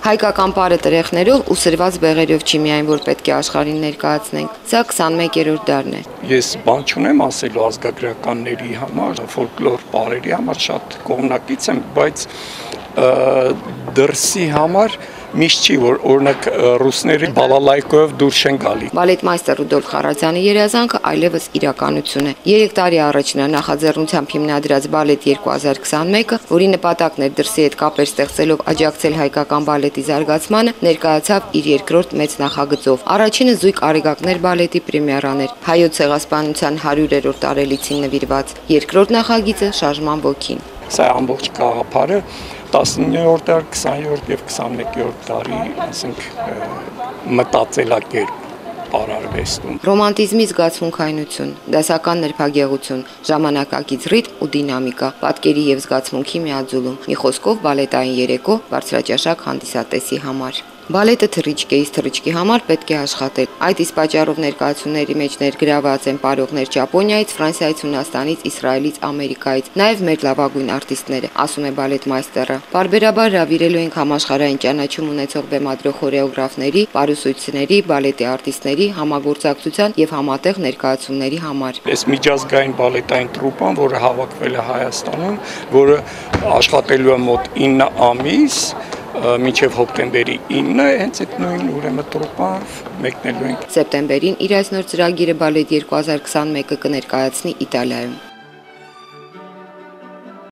Հայկական պարը տրեխներով ու սրված բեղերով չի միայն որ պետք է աշխարհին ներկայացնենք, սա 21-րդ դարն է։ Ես բան չունեմ ասելու ազգագրականների համար, ֆոլկլոր պարերի համար շատ կողմնակից եմ, բայց դրսի համար միշտ չի, որ օրինակ ռուսների բալալայկոյով դուրս չեն գալի։ Բալետմայստեր Ռուդոլֆ Խարազյանի երազանքը այլևս իրականություն է։ 3 տարի առաջ նա նախաձեռնությամբ հիմնադրած Բալետ 2021-ը, որի նպատակն էր դրսի հետ կապեր ստեղծելով աջակցել հայկական բալետի զարգացմանը, ներկայացավ իր երկրորդ մեծ նախագծով։ Առաջինը զույգ արեգակներ բալետի պրեմիերան էր, հայոց ցեղասպանության 100-րդ տարելիցին նվիրված։ Երկրորդ նախագիծը շարժման ոգին։ Սա ամբողջ գաղափարը 19-րդ դար, 20-րդ եւ 21-րդ դարի, ասենք, մտածելակերպ պարարվեստում։ Ռոմանտիզմի զգացմունքայնություն, դասական նրբագեղություն, ժամանակակից ռիթմ ու դինամիկա, պատկերի եւ զգացմունքի միաձուլում։ Մի խոսքով բալետային երեկո բարձրաճաշակ հանդիսատեսի համար։ Բալետը թռիչք է, իսկ թռիչքի համար պետք է աշխատել։ Այդ իսկ պատճառով ներկայացումների մեջ ներգրաված են պարողներ Ճապոնիայից, Ֆրանսիայից, Հունաստանից, Իսրայելից, Ամերիկայից, նաև մեր լավագույն արտիստները, ասում է բալետմայստերը։ Պարբերաբար հրավիրելու ենք համաշխարհային ճանաչում ունեցող բեմադրող խորեոգրաֆների, պարուսույցների, բալետի արտիստների, համագործակցության եւ համատեղ ներկայացումների համար։ Այս միջազգային բալետային տրուպան, որը հավաքվել է Հայաստանում, որը աշխատելու է մոտ 9 ամիս, մինչև հոկտեմբերի 9-ը հենց այդ նույն ուրեմն տրուպով մեկնելու ենք։ Սեպտեմբերին իր այս նոր ծրագիրը Բալետ 2021-ը կներկայացնի Իտալիայում։